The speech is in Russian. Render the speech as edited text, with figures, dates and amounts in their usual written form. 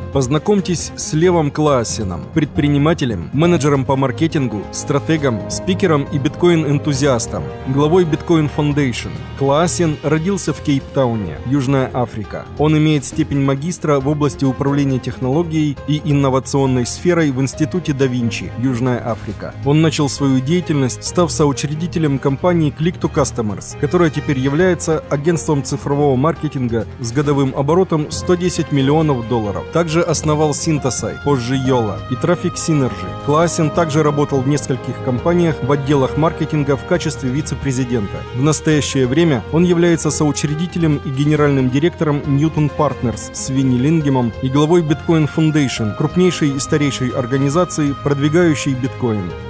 Познакомьтесь с Левом Клаассеном, предпринимателем, менеджером по маркетингу, стратегом, спикером и биткоин-энтузиастом, главой Bitcoin Foundation. Клаассен родился в Кейптауне, Южная Африка. Он имеет степень магистра в области управления технологией и инновационной сферой в Институте да Винчи, Южная Африка. Он начал свою деятельность, став соучредителем компании Click2Customers, которая теперь является агентством цифрового маркетинга с годовым оборотом $110 миллионов. Также основал Synthesy, позже Yola, и Traffic Synergy. Клаассен также работал в нескольких компаниях в отделах маркетинга в качестве вице-президента. В настоящее время он является соучредителем и генеральным директором Newton Partners с Винни Лингемом и главой Bitcoin Foundation, крупнейшей и старейшей организации, продвигающей биткоин.